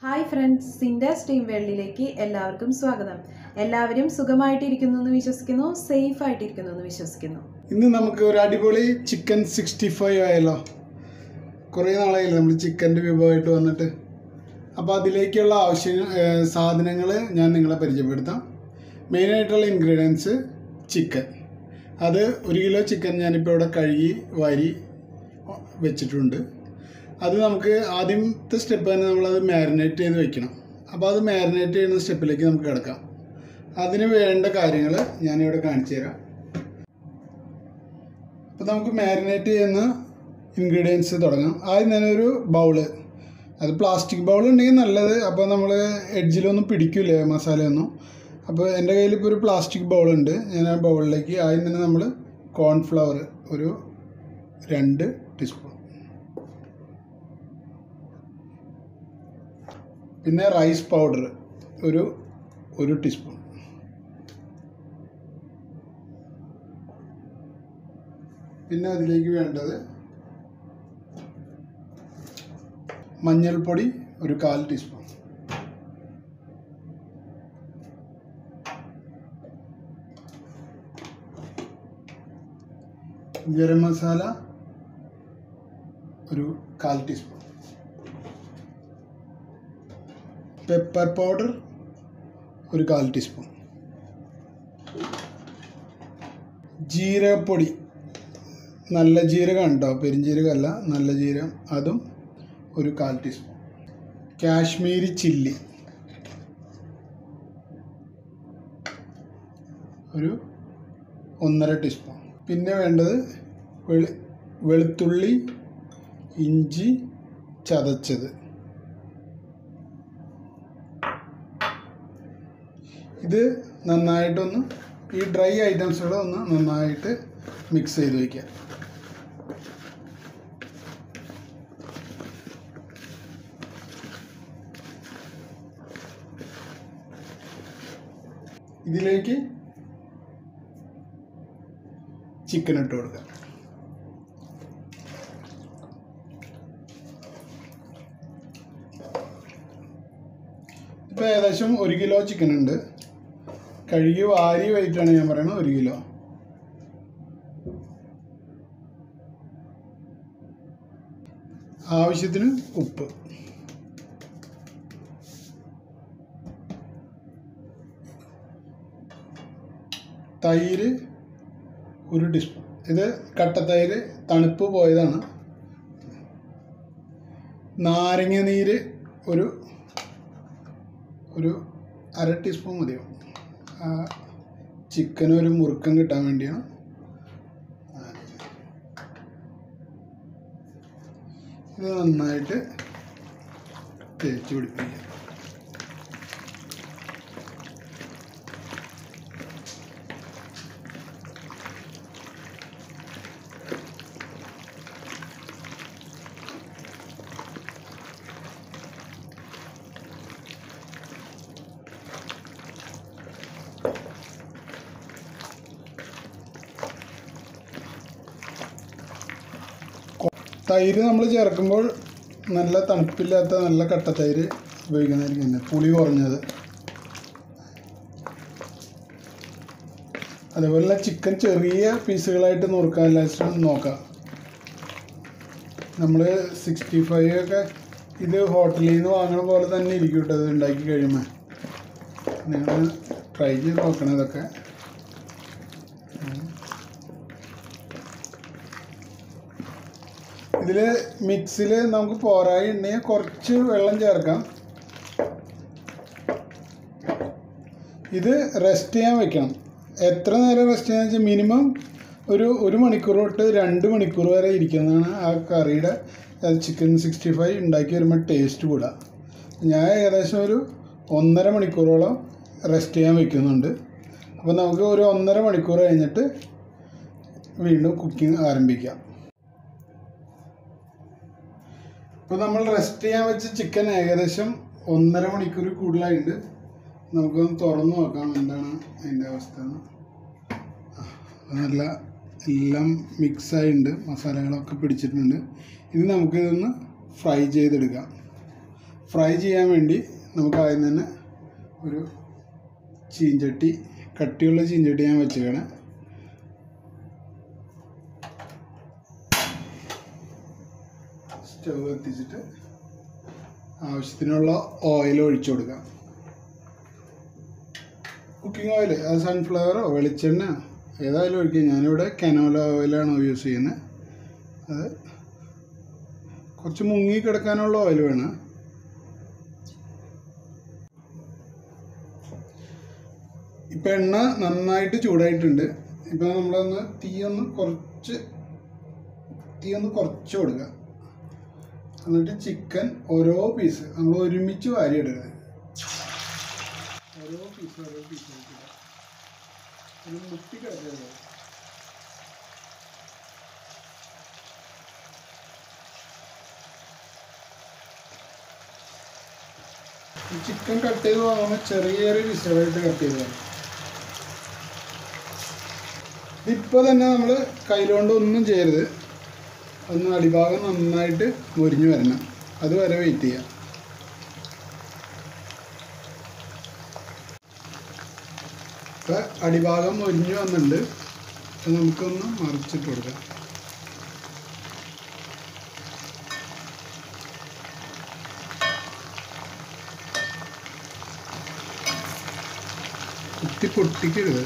Hi friends, സിൻഡാസ് team വേൾഡിലേക്ക് എല്ലാവർക്കും സ്വാഗതം. എല്ലാവരും സുഖമായിട്ടിരിക്കുന്നു എന്ന് വിശ്വസിക്കുന്നു, സേഫ് ആയിട്ടിരിക്കുന്നു എന്ന് വിശ്വസിക്കുന്നു. ഇന്ന് നമുക്ക് ഒരു അടിപൊളി ചിക്കൻ 65 ആയല്ലോ. കുറേ നാളായില്ലേ നമ്മൾ ചിക്കൻ്റെ വിഭവമായിട്ട് വന്നിട്ട്. അപ്പോൾ അതിലേക്കുള്ള സാധനങ്ങൾ ഞാൻ നിങ്ങളെ പരിചയപ്പെടുത്താം. മെയിനായിട്ടുള്ള ഇൻഗ്രീഡിയൻസ് ചിക്കൻ. അത് 1 കിലോ ചിക്കൻ ഞാനിപ്പോൾ ഇവിടെ കഴുകി വാരി വെച്ചിട്ടുണ്ട്. അത് നമുക്ക് ആദ്യത്തെ സ്റ്റെപ്പ് തന്നെ നമ്മളത് മാരിനേറ്റ് ചെയ്ത് വെക്കണം. അപ്പോൾ അത് മാരിനേറ്റ് ചെയ്യുന്ന സ്റ്റെപ്പിലേക്ക് നമുക്ക് കിടക്കാം. അതിന് വേണ്ട കാര്യങ്ങൾ ഞാനിവിടെ കാണിച്ചു തരാം. അപ്പോൾ നമുക്ക് മാരിനേറ്റ് ചെയ്യുന്ന ഇൻഗ്രീഡിയൻസ് തുടങ്ങാം. ആദ്യം തന്നെ ഒരു ബൗള്, അത് പ്ലാസ്റ്റിക് ബൗൾ ഉണ്ടെങ്കിൽ നല്ലത്. അപ്പോൾ നമ്മൾ എഡ്ജിലൊന്നും പിടിക്കില്ല മസാലയൊന്നും. അപ്പോൾ എൻ്റെ കയ്യിൽ ഇപ്പോൾ ഒരു പ്ലാസ്റ്റിക് ബൗളുണ്ട്. ഞാൻ ആ ബൗളിലേക്ക് ആദ്യം തന്നെ നമ്മൾ കോൺഫ്ലവർ ഒരു 2 ടീസ്പൂൺ, പിന്നെ റൈസ് പൗഡർ ഒരു 1 ടീസ്പൂൺ, പിന്നെ അതിലേക്ക് വേണ്ടത് മഞ്ഞൾപ്പൊടി ഒരു 1/4 ടീസ്പൂൺ, ഗരം മസാല ഒരു 1/4 ടീസ്പൂൺ, പെപ്പർ പൗഡർ ഒരു 1/4 ടീസ്പൂൺ, ജീരകപ്പൊടി, നല്ല ജീരകം ഉണ്ടോ, പെരിഞ്ജീരകമല്ല, നല്ല ജീരകം, അതും ഒരു 1/4 ടീസ്പൂൺ, കാശ്മീരി ചില്ലി ഒരു 1.5 ടീസ്പൂൺ, പിന്നെ വേണ്ടത് വെളുത്തുള്ളി ഇഞ്ചി ചതച്ചത്. ഇത് നന്നായിട്ടൊന്ന് ഈ ഡ്രൈ ഐറ്റംസുകളൊന്ന് നന്നായിട്ട് മിക്സ് ചെയ്ത് വയ്ക്കുക. ഇതിലേക്ക് ചിക്കൻ ഇട്ട് കൊടുക്കുക. ഇപ്പോൾ ഏകദേശം 1 കിലോ ചിക്കൻ ഉണ്ട്. കഴുകി വാരി വെയിറ്റാണ് ഞാൻ പറയുന്നത്, 1 കിലോ. ആവശ്യത്തിന് ഉപ്പ്, തൈര് 1 ടീസ്പൂൺ. ഇത് കട്ടത്തൈര്, തണുപ്പ് പോയതാണ്. നാരങ്ങ നീര് ഒരു 1/2 ടീസ്പൂൺ മതിയാവും. ചിക്കന് ഒരു മുറുക്കം കിട്ടാൻ വേണ്ടിയാണ്. ഇത് നന്നായിട്ട് തേച്ച് പിടിപ്പിക്കുക. തൈര് നമ്മൾ ചേർക്കുമ്പോൾ നല്ല തണുപ്പില്ലാത്ത നല്ല കട്ടത്തൈര് ഉപയോഗിക്കുന്നതായിരിക്കും, പുളി കുറഞ്ഞത്. അതേപോലെ ചിക്കൻ ചെറിയ പീസുകളായിട്ട് നുറുക്കാൻ നോക്കാം. നമ്മൾ 65 ഒക്കെ ഇത് ഹോട്ടലിൽ നിന്ന് വാങ്ങണ പോലെ തന്നെ ഇരിക്കും കേട്ടോ. ഇത് ഉണ്ടാക്കി കഴിയുമ്പോൾ നിങ്ങൾ ട്രൈ ചെയ്ത് നോക്കണം ഇതൊക്കെ. ഇതിൽ മിക്സിൽ നമുക്ക് പോരായി ഉണ്ടെങ്കിൽ കുറച്ച് വെള്ളം ചേർക്കാം. ഇത് റെസ്റ്റ് ചെയ്യാൻ വെക്കണം. എത്ര നേരം റെസ്റ്റ് ചെയ്യാന്ന് വെച്ചാൽ മിനിമം ഒരു 1 മണിക്കൂർ തൊട്ട് 2 മണിക്കൂർ വരെ ഇരിക്കുന്നതാണ് ആ കറിയുടെ ചിക്കൻ 65 ഉണ്ടാക്കി വരുമ്പോൾ ടേസ്റ്റ് കൂടുക. ഞാൻ ഏകദേശം ഒരു 1.5 മണിക്കൂറോളം റെസ്റ്റ് ചെയ്യാൻ വെക്കുന്നുണ്ട്. അപ്പോൾ നമുക്ക് ഒരു 1.5 മണിക്കൂർ കഴിഞ്ഞിട്ട് വീണ്ടും കുക്കിംഗ് ആരംഭിക്കാം. ഇപ്പോൾ നമ്മൾ റെസ്റ്റ് ചെയ്യാൻ വെച്ച ചിക്കൻ ഏകദേശം 1.5 മണിക്കൂർ കൂടുതലായിട്ട്. നമുക്കൊന്ന് തുറന്ന് നോക്കാം എന്താണ് അതിൻ്റെ അവസ്ഥ. നല്ല എല്ലാം മിക്സായിട്ടുണ്ട്, മസാലകളൊക്കെ പിടിച്ചിട്ടുണ്ട്. ഇത് നമുക്കിതൊന്ന് ഫ്രൈ ചെയ്തെടുക്കാം. ഫ്രൈ ചെയ്യാൻ വേണ്ടി നമുക്ക് ആദ്യം തന്നെ ഒരു ചീഞ്ചട്ടി, കട്ടിയുള്ള ചീഞ്ചട്ടി ഞാൻ വെച്ചേക്കണം. സ്റ്റവ് കത്തിച്ചിട്ട് ആവശ്യത്തിനുള്ള ഓയിൽ ഒഴിച്ചു കൊടുക്കാം. കുക്കിംഗ് ഓയിൽ, അത് സൺഫ്ലവറോ വെളിച്ചെണ്ണ ഏതായാലും ഒഴിക്കുക. ഞാനിവിടെ കനോല ഓയിലാണ് യൂസ് ചെയ്യുന്നത്. അത് കുറച്ച് മുങ്ങി കിടക്കാനുള്ള ഓയിൽ വേണം. ഇപ്പം എണ്ണ നന്നായിട്ട് ചൂടായിട്ടുണ്ട്. ഇപ്പം നമ്മളൊന്ന് തീയൊന്ന് കുറച്ച് കൊടുക്കുക. എന്നിട്ട് ചിക്കൻ ഓരോ പീസ് നമ്മൾ ഒരുമിച്ച് വാരിയെടുക്കുക. ഓരോ പീസ് ഒരു മുട്ടി കിടക്കുക. ചിക്കൻ കട്ട് ചെയ്ത് വാങ്ങുമ്പോൾ ചെറിയ പീസുകളായിട്ട് കട്ട് ചെയ്ത്. ഇപ്പോൾ തന്നെ നമ്മൾ കയ്യിലുകൊണ്ട് ഒന്നും ചെയ്യരുത്. ഒന്ന് അടിഭാഗം നന്നായിട്ട് മൊരിഞ്ഞ് വരണം. അതുവരെ വെയിറ്റ് ചെയ്യാം. ഇപ്പോൾ അടിഭാഗം മൊരിഞ്ഞ് വന്നിട്ടുണ്ട്. അപ്പോൾ നമുക്കൊന്ന് മറിച്ചിട്ട് കൊടുക്കാം. പൊട്ടിക്കരുത്.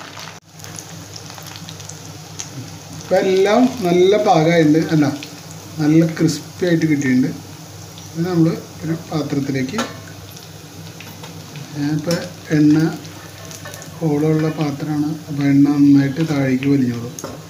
ഇപ്പം എല്ലാം നല്ല പാകമായിട്ടുണ്ട്. അല്ല, നല്ല ക്രിസ്പി ആയിട്ട് കിട്ടിയിട്ടുണ്ട്. ഇത് നമ്മൾ ഒരു പാത്രത്തിലേക്ക്, ഞാനിപ്പോൾ എണ്ണ ഹോളുള്ള പാത്രമാണ്. അപ്പോൾ എണ്ണ നന്നായിട്ട് താഴേക്ക് വലിഞ്ഞോളും.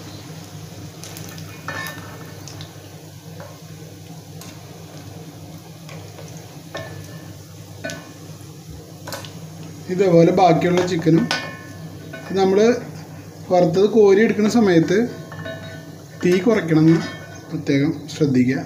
ഇതേപോലെ ബാക്കിയുള്ള ചിക്കനും നമ്മൾ വറുത്തത് കോരി എടുക്കുന്ന സമയത്ത് തീ കുറയ്ക്കണമെന്ന് പ്രത്യേകം ശ്രദ്ധിക്കുക.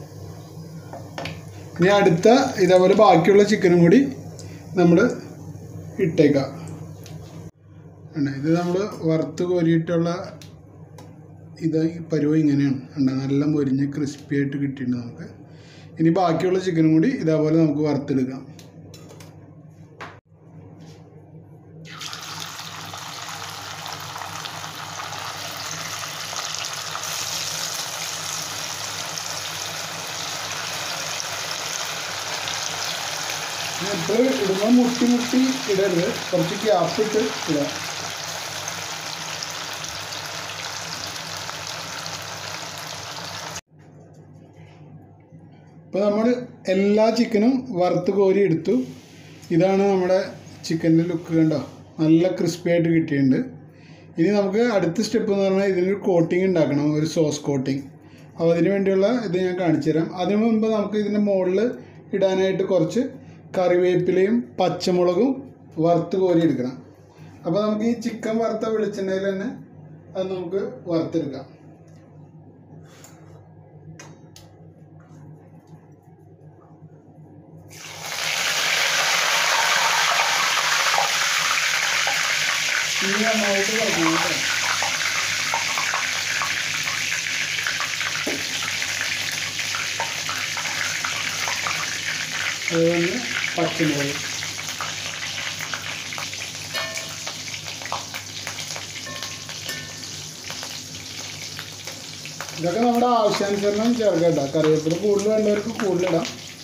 ഇനി അടുത്ത ഇതേപോലെ ബാക്കിയുള്ള ചിക്കനും കൂടി നമ്മൾ ഇട്ടേക്കാം. ഇത് നമ്മൾ വറുത്ത് കോരിയിട്ടുള്ള പരുവം ഇങ്ങനെയാണ്. നല്ല മൊരിഞ്ഞ് ക്രിസ്പി ആയിട്ട് കിട്ടിയിട്ടുണ്ട് നമുക്ക്. ഇനി ബാക്കിയുള്ള ചിക്കനും കൂടി ഇതേപോലെ നമുക്ക് വറുത്തെടുക്കാം. എപ്പോഴും ഇടുമ്പോൾ മുട്ടി ഇടരുത്. കുറച്ച് ഗ്യാപ്പിട്ട് ഇടുക. ഇപ്പോൾ നമ്മൾ എല്ലാ ചിക്കനും വറുത്ത് കോരി എടുത്തു. ഇതാണ് നമ്മുടെ ചിക്കൻ്റെ ലുക്ക്. കണ്ടോ, നല്ല ക്രിസ്പി ആയിട്ട് കിട്ടിയിട്ടുണ്ട്. ഇനി നമുക്ക് അടുത്ത സ്റ്റെപ്പ് എന്ന് പറഞ്ഞാൽ ഇതിനൊരു കോട്ടിങ് ഉണ്ടാക്കണം, ഒരു സോസ് കോട്ടിങ്. അപ്പോൾ അതിന് വേണ്ടിയുള്ള ഇത് ഞാൻ കാണിച്ചു തരാം. അതിനു മുമ്പ് നമുക്ക് ഇതിൻ്റെ മുകളിൽ ഇടാനായിട്ട് കുറച്ച് കറിവേപ്പിലയും പച്ചമുളകും വറുത്ത് കോരി എടുക്കണം. അപ്പോൾ നമുക്ക് ഈ ചിക്കൻ വറുത്ത വെളിച്ചെണ്ണയിൽ തന്നെ അത് നമുക്ക് വറുത്തെടുക്കാം. ഇനി നന്നായിട്ട് വറുക്കണം കേട്ടോ. അതുപോലെ പച്ചമുളക്. ഇതൊക്കെ നമ്മുടെ ആവശ്യാനുസരണം ചേർക്കാം കേട്ടോ. കറിവേപ്പില കൂടുതൽ വേണ്ടവർക്ക് കൂടുതലിടാം.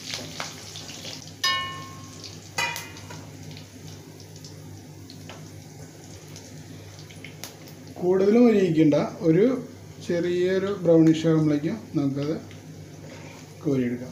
കൂടുതലും ഒരുക്കിണ്ട, ഒരു ചെറിയൊരു ബ്രൗണിഷ് ആകുമ്പോഴേക്കും നമുക്കത് കോരിയെടുക്കാം.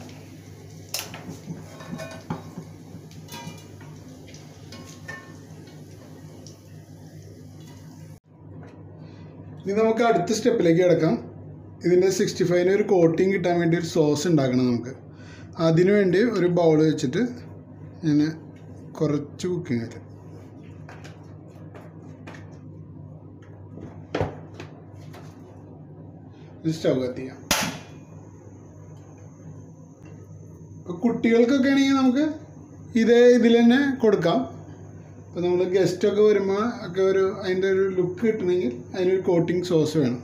ഇനി നമുക്ക് അടുത്ത സ്റ്റെപ്പിലേക്ക് കിടക്കാം. ഇതിൻ്റെ 65-ന് ഒരു കോട്ടിങ് കിട്ടാൻ വേണ്ടി ഒരു സോസ് ഉണ്ടാക്കണം നമുക്ക്. അതിനു വേണ്ടി ഒരു ബൗൾ വെച്ചിട്ട് ഞാൻ കുറച്ച് കുക്കിംഗ് ആയിട്ട് സ്റ്റവ് കത്തിക്കാം. ഇപ്പോൾ കുട്ടികൾക്കൊക്കെ ആണെങ്കിൽ നമുക്ക് ഇതിൽ തന്നെ കൊടുക്കാം. ഇപ്പോൾ നമ്മൾ ഗസ്റ്റൊക്കെ വരുമ്പോൾ ഒക്കെ അതിൻ്റെ ഒരു ലുക്ക് കിട്ടണമെങ്കിൽ അതിനൊരു കോട്ടിങ് സോസ് വേണം.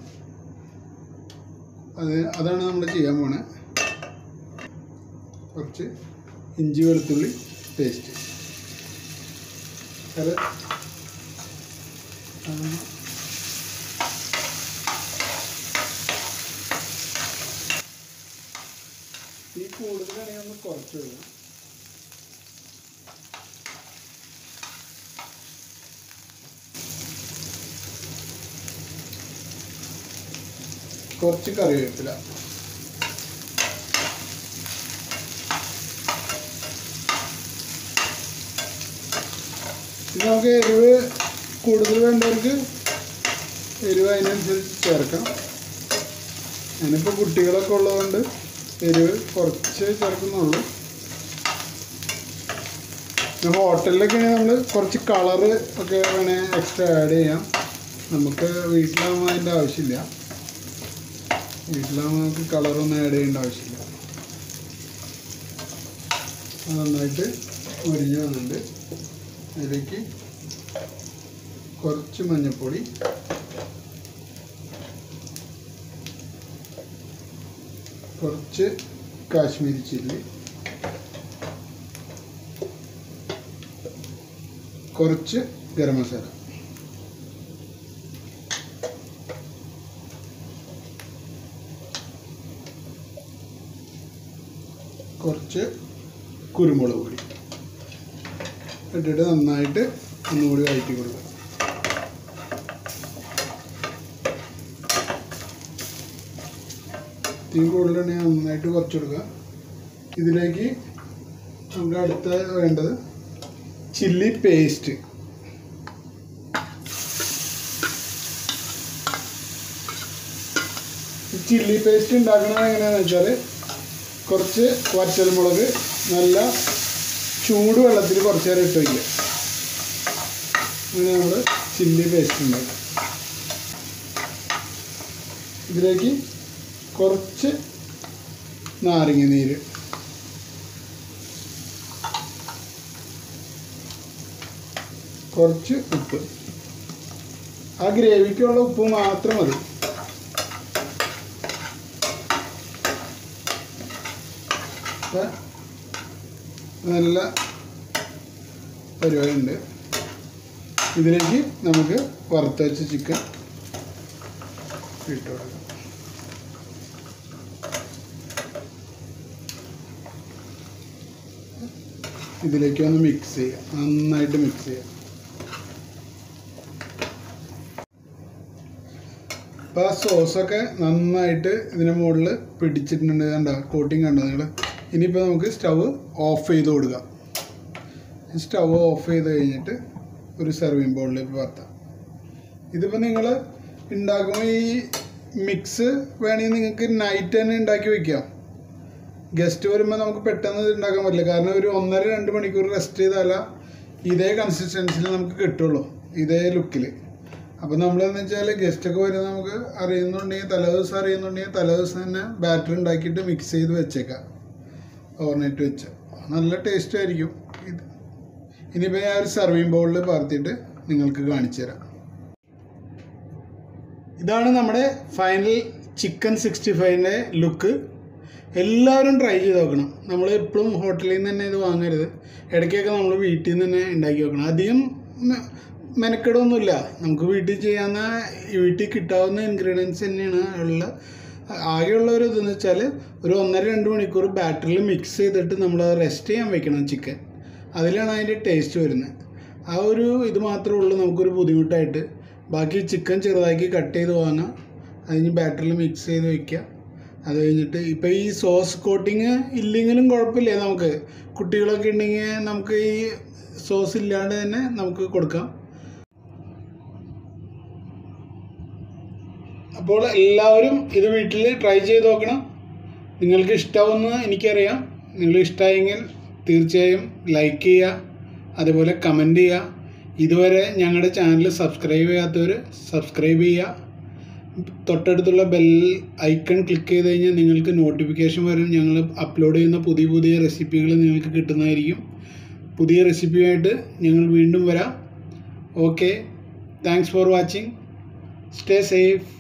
അതാണ് നമ്മൾ ചെയ്യാൻ പോണേ. കുറച്ച് ഇഞ്ചി വെളുത്തുള്ളി പേസ്റ്റ്. അത് ഈ കൂടുതലാണെങ്കിൽ ഒന്ന് കുറച്ച് വിടാം. കുറച്ച് കറിവേപ്പില. ഇത് നമുക്ക് എരിവ് കൂടുതൽ വേണ്ടവർക്ക് എരിവ് അതിനനുസരിച്ച് ചേർക്കാം. ഞാനിപ്പോൾ കുട്ടികളൊക്കെ ഉള്ളതുകൊണ്ട് എരിവ് കുറച്ച് ചേർക്കുന്നുള്ളൂ. പിന്നെ ഹോട്ടലിലൊക്കെ ആണെങ്കിൽ നമ്മൾ കുറച്ച് കളറ് ഒക്കെ വേണേൽ എക്സ്ട്രാ ആഡ് ചെയ്യാം. നമുക്ക് വീട്ടിലാകുമ്പോൾ അതിൻ്റെ ആവശ്യമില്ല. വീട്ടിലാകുമ്പോൾ നമുക്ക് കളറൊന്നും ആഡ് ചെയ്യേണ്ട ആവശ്യമില്ല. അത് നന്നായിട്ട് മുരിഞ്ഞ് വന്നിട്ടുണ്ട്. അതിലേക്ക് കുറച്ച് മഞ്ഞൾപ്പൊടി, കുറച്ച് കാശ്മീരി ചില്ലി, കുറച്ച് ഗരം മസാല, കുറച്ച് കുരുമുളക് പൊടി ഇട്ടിട്ട് നന്നായിട്ട് ഒന്നുകൂടി വഴറ്റി കൊടുക്കുക. തീ കൂടുതലുണ്ടെങ്കിൽ നന്നായിട്ട് കുറച്ച് കൊടുക്കുക. ഇതിലേക്ക് നമുക്ക് അടുത്ത വേണ്ടത് ചില്ലി പേസ്റ്റ്. ചില്ലി പേസ്റ്റ് ഉണ്ടാക്കുന്നത് എങ്ങനെയാണെന്ന് വെച്ചാൽ കുറച്ച് വറ്റൽമുളക് നല്ല ചൂട് വെള്ളത്തിൽ കുറച്ച് നേരം ഇട്ട് വയ്ക്കുക. അങ്ങനെ നമ്മൾ ചില്ലി പേസ്റ്റ് ഉണ്ടാക്കും. ഇതിലേക്ക് കുറച്ച് നാരങ്ങ നീര്, കുറച്ച് ഉപ്പ്. ആ ഗ്രേവിക്കുള്ള ഉപ്പ് മാത്രം മതി. നല്ല പരിപാടിയുണ്ട്. ഇതിലേക്ക് നമുക്ക് വറുത്ത് വെച്ച ചിക്കൻ ഇട്ട് കൊടുക്കാം. ഇതിലേക്ക് ഒന്ന് മിക്സ് ചെയ്യാം, നന്നായിട്ട് മിക്സ് ചെയ്യാം. അപ്പോൾ ആ സോസൊക്കെ നന്നായിട്ട് ഇതിന് മുകളിൽ പിടിച്ചിട്ടുണ്ട്. കണ്ടോ, കോട്ടിങ് കണ്ടോ നിങ്ങൾ? ഇനിയിപ്പോൾ നമുക്ക് സ്റ്റവ് ഓഫ് ചെയ്ത് കൊടുക്കാം. സ്റ്റവ് ഓഫ് ചെയ്ത് കഴിഞ്ഞിട്ട് ഒരു സെർവിങ് ബൗളിലേക്ക് പകർത്താം. ഇതിപ്പോൾ നിങ്ങൾ ഉണ്ടാക്കുമ്പോൾ ഈ മിക്സ് വേണമെങ്കിൽ നിങ്ങൾക്ക് നൈറ്റ് തന്നെ ഉണ്ടാക്കി വയ്ക്കാം. ഗസ്റ്റ് വരുമ്പോൾ നമുക്ക് പെട്ടെന്ന് ഇത് ഉണ്ടാക്കാൻ പറ്റില്ല. കാരണം ഒരു 1.5-2 മണിക്കൂർ റെസ്റ്റ് ചെയ്താലേ ഇതേ കൺസിസ്റ്റൻസിൽ നമുക്ക് കിട്ടുള്ളൂ, ഇതേ ലുക്കിൽ. അപ്പോൾ നമ്മളെന്ന് വെച്ചാൽ ഗസ്റ്റൊക്കെ വരുന്നത് നമുക്ക് അറിയുന്നുണ്ടെങ്കിൽ തലേദിവസം അറിയുന്നുണ്ടെങ്കിൽ തലേദിവസം തന്നെ ബാറ്റർ ഉണ്ടാക്കിയിട്ട് മിക്സ് ചെയ്ത് വെച്ചേക്കാം, ഓവർനൈറ്റ് വെച്ച്. നല്ല ടേസ്റ്റ് ആയിരിക്കും ഇത്. ഇനിയിപ്പോൾ ഞാൻ ഒരു സെർവിങ് ബൗളിൽ പകർത്തിയിട്ട് നിങ്ങൾക്ക് കാണിച്ചു തരാം. ഇതാണ് നമ്മുടെ ഫൈനൽ ചിക്കൻ 65ൻ്റെ ലുക്ക്. എല്ലാവരും ട്രൈ ചെയ്ത് നോക്കണം. നമ്മൾ എപ്പോഴും ഹോട്ടലിൽ നിന്ന് തന്നെ ഇത് വാങ്ങരുത്. ഇടയ്ക്കൊക്കെ നമ്മൾ വീട്ടിൽ നിന്ന് തന്നെ ഉണ്ടാക്കി വെക്കണം. അധികം മെനക്കെടൊന്നുമില്ല. നമുക്ക് വീട്ടിൽ ചെയ്യാവുന്ന, വീട്ടിൽ കിട്ടാവുന്ന ഇൻഗ്രീഡിയൻസ് തന്നെയാണ് ഉള്ള. ആകെയുള്ള ഒരു ഇതെന്ന് വെച്ചാൽ ഒരു 1.5-2 മണിക്കൂർ ബാറ്ററിൽ മിക്സ് ചെയ്തിട്ട് നമ്മൾ റെസ്റ്റ് ചെയ്യാൻ വെക്കണം ചിക്കൻ. അതിലാണ് അതിൻ്റെ ടേസ്റ്റ് വരുന്നത്. ആ ഒരു ഇത് മാത്രമേ ഉള്ളൂ നമുക്കൊരു ബുദ്ധിമുട്ടായിട്ട്. ബാക്കി ചിക്കൻ ചെറുതാക്കി കട്ട് ചെയ്ത് വാങ്ങാം, അതിന് ബാറ്ററിൽ മിക്സ് ചെയ്ത് വയ്ക്കുക. അത് കഴിഞ്ഞിട്ട് ഇപ്പോൾ ഈ സോസ് കോട്ടിങ് ഇല്ലെങ്കിലും കുഴപ്പമില്ല. നമുക്ക് കുട്ടികളൊക്കെ ഉണ്ടെങ്കിൽ നമുക്ക് ഈ സോസ് ഇല്ലാണ്ട് തന്നെ നമുക്ക് കൊടുക്കാം. അപ്പോൾ എല്ലാവരും ഇത് വീട്ടിൽ ട്രൈ ചെയ്ത് നോക്കണം. നിങ്ങൾക്ക് ഇഷ്ടമാവുമെന്ന് എനിക്കറിയാം. നിങ്ങൾ ഇഷ്ടമായെങ്കിൽ തീർച്ചയായും ലൈക്ക് ചെയ്യുക, അതുപോലെ കമൻറ്റ് ചെയ്യുക. ഇതുവരെ ഞങ്ങളുടെ ചാനൽ സബ്സ്ക്രൈബ് ചെയ്യാത്തവർ സബ്സ്ക്രൈബ് ചെയ്യുക. തൊട്ടടുത്തുള്ള ബെൽ ഐക്കൺ ക്ലിക്ക് ചെയ്ത് കഴിഞ്ഞാൽ നിങ്ങൾക്ക് നോട്ടിഫിക്കേഷൻ വരും. ഞങ്ങൾ അപ്ലോഡ് ചെയ്യുന്ന പുതിയ പുതിയ റെസിപ്പികൾ നിങ്ങൾക്ക് കിട്ടുന്നതായിരിക്കും. പുതിയ റെസിപ്പിയായിട്ട് ഞങ്ങൾ വീണ്ടും വരാം. Okay, thanks for watching. Stay safe.